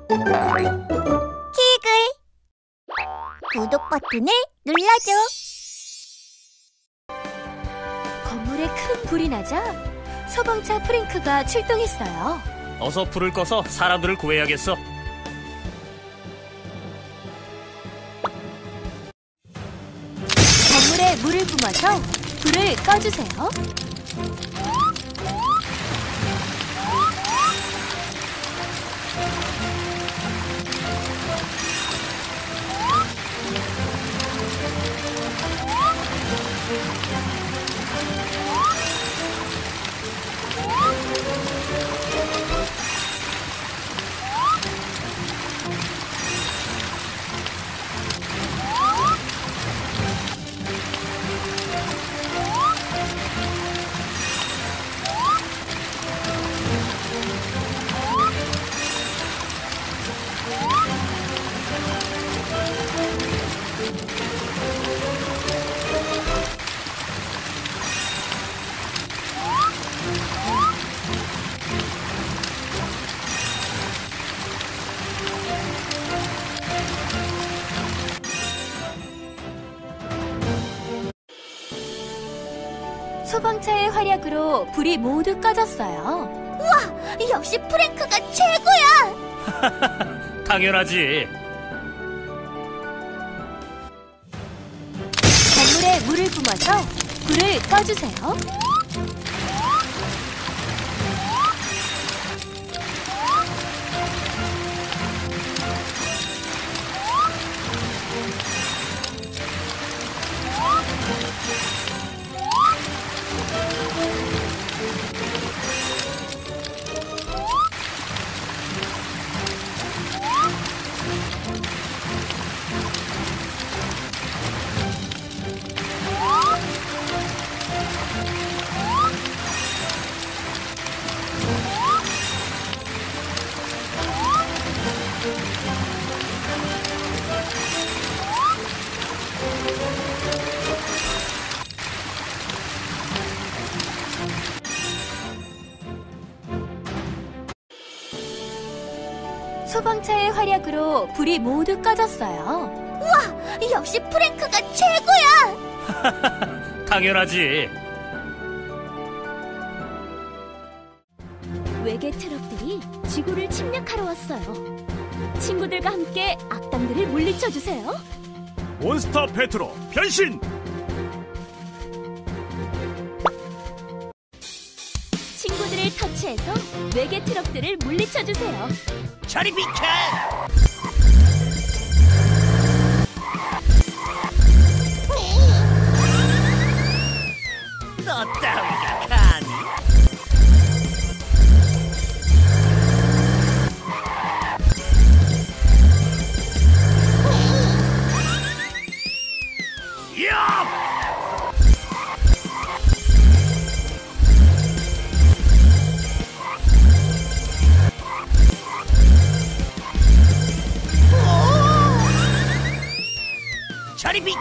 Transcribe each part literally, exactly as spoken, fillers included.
키글 구독 버튼을 눌러줘. 건물에 큰 불이 나자 소방차 프랭크가 출동했어요. 어서 불을 꺼서 사람들을 구해야겠어. 건물에 물을 뿜어서 불을 꺼주세요. 소방차의 활약으로 불이 모두 꺼졌어요. 우와, 역시 프랭크가 최고야! 당연하지. 건물에 물을 뿜어서 불을 꺼주세요. 소방차의 활약으로 불이 모두 꺼졌어요. 우와, 역시 프랭크가 최고야! 당연하지. 외계 트럭들이 지구를 침략하러 왔어요. 친구들과 함께 악당들을 물리쳐주세요. 몬스터 페트로 변신! 친구들을 터치해서 외계 트럭들을 물리쳐주세요. 저리 비켜! 너 따위가 감히? 야! 저리 비켜!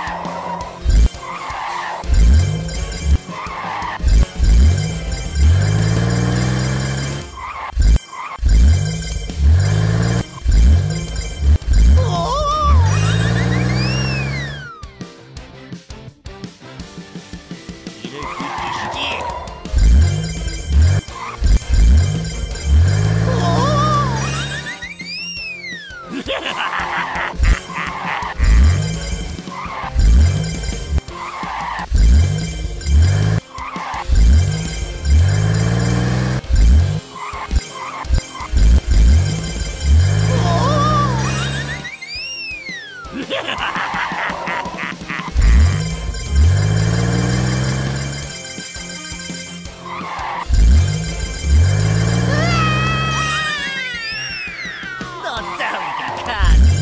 이를 비키시지! 너 따위가 감히?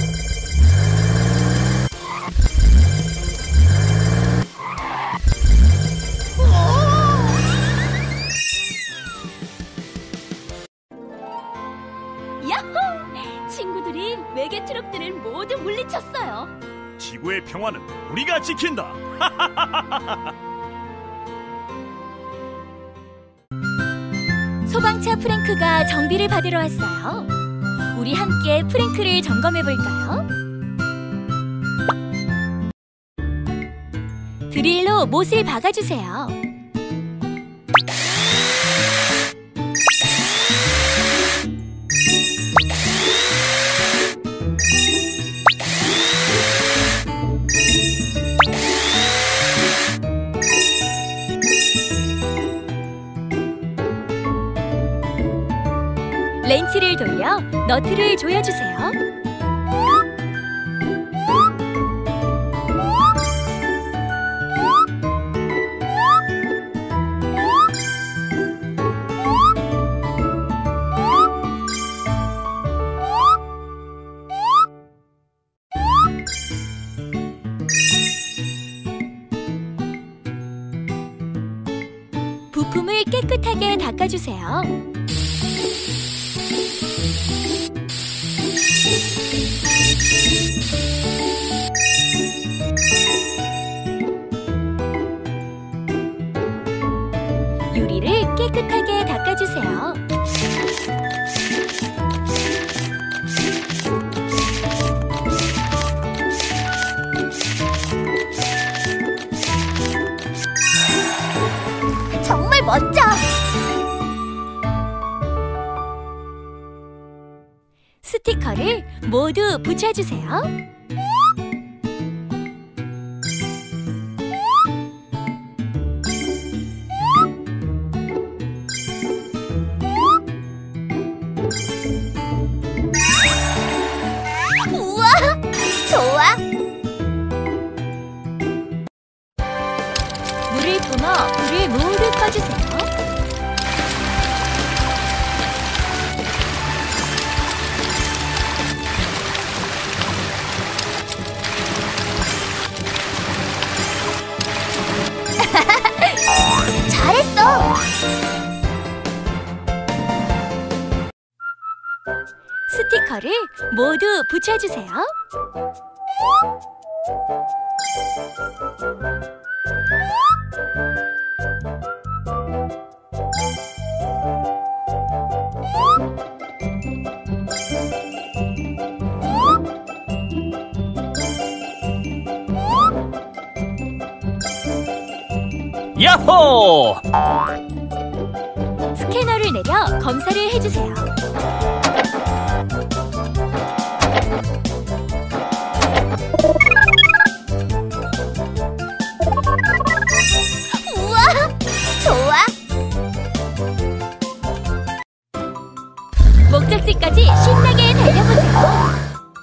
야호! 친구들이 외계 트럭들을 모두 물리쳤어요. 지구의 평화는 우리가 지킨다. 소방차 프랭크가 정비를 받으러 왔어요. 우리 함께 프랭크를 점검해 볼까요? 드릴로 못을 박아주세요. 렌치를 돌려 너트를 조여주세요. 부품을 깨끗하게 닦아주세요. 유리를 깨끗하게 닦아주세요. 정말 멋져! 스티커를 모두 붙여주세요. 우와! 좋아! 물을 뿜어 불을 모두 꺼주세요. 잘했어! 스티커를 모두 붙여주세요. 야호! 스캐너를 내려 검사를 해주세요. 우와! 좋아! 목적지까지 신나게 달려보세요.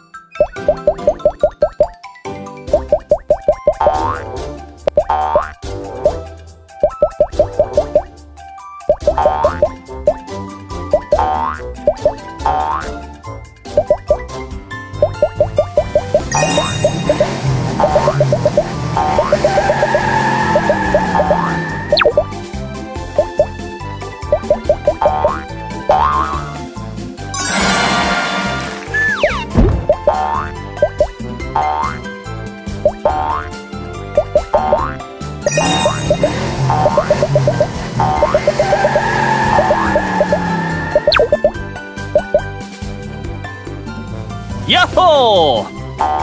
야호!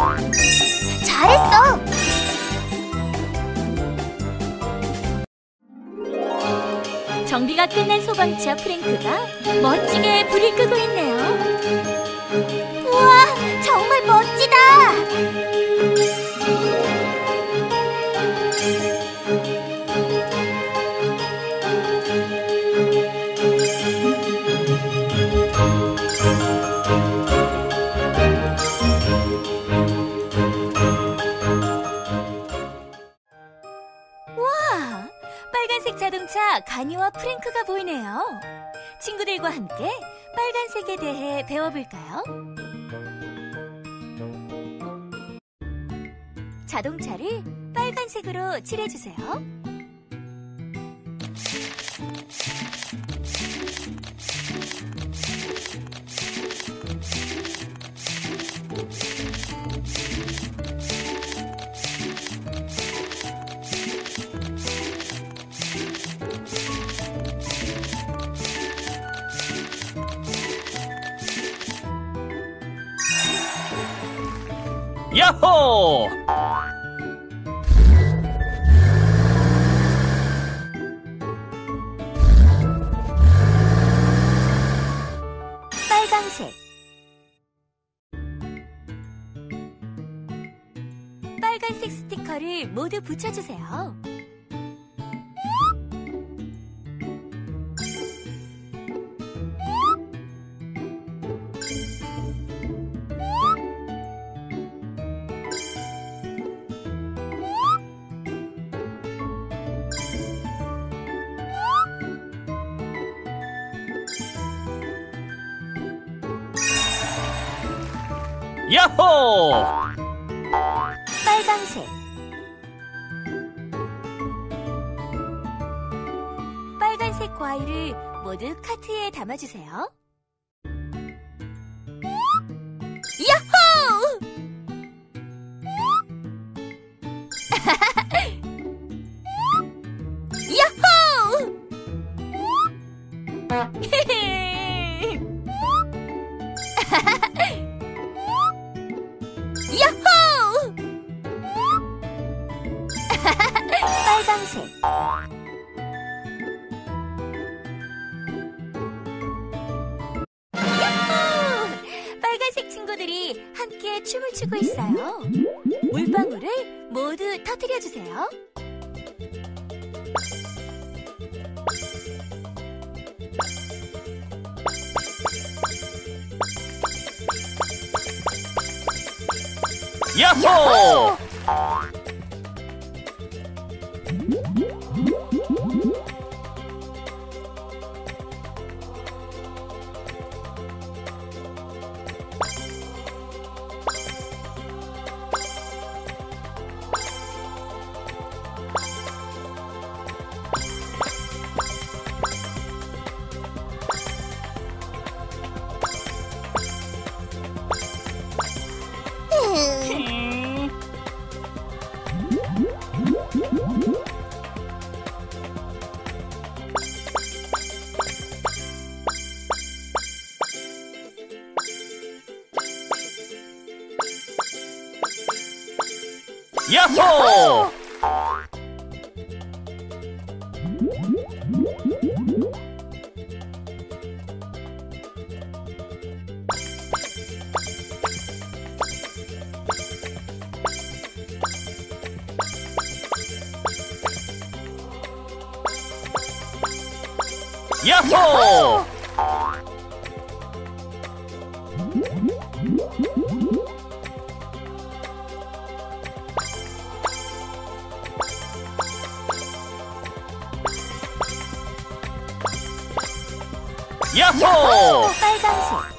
잘했어! 정비가 끝난 소방차 프랭크가 멋지게 불을 끄고 있네요. 우와! 정말 멋지다! 와, 빨간색 자동차 가니와 프랭크가 보이네요. 친구들과 함께 빨간색에 대해 배워볼까요? 자동차를 빨간색으로 칠해주세요. 야호! 빨강색. 빨간색 스티커를 모두 붙여주세요. 야호! 빨강색. 빨간색 과일을 모두 카트에 담아주세요. 야호! 야호! 야호! 빨강색. 빨간색 친구들이 함께 춤을 추고 있어요. 물방울을 모두 터뜨려주세요. 야호! 야호! 야호! 야호! 빨간색.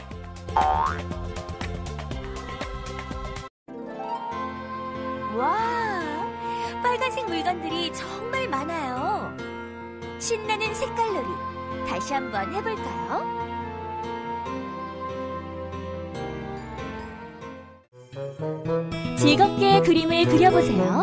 와, 빨간색 물건들이 정말 많아요. 신나는 색깔놀이 다시 한번 해볼까요? 즐겁게 그림을 그려보세요.